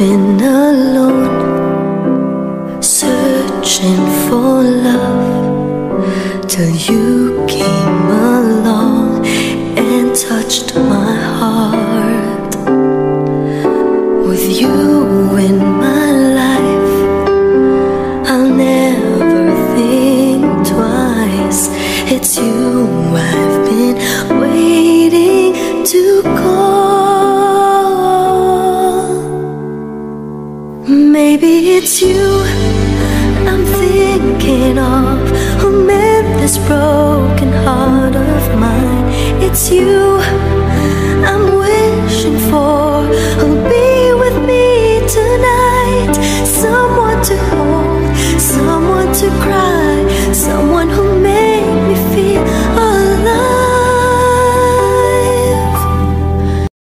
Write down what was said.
been alone, searching for love, till you came along and touched my heart. With you in my life, I'll never think twice. It's you I've been waiting to call. Maybe it's you I'm thinking of, who mend this broken heart of mine. It's you I'm wishing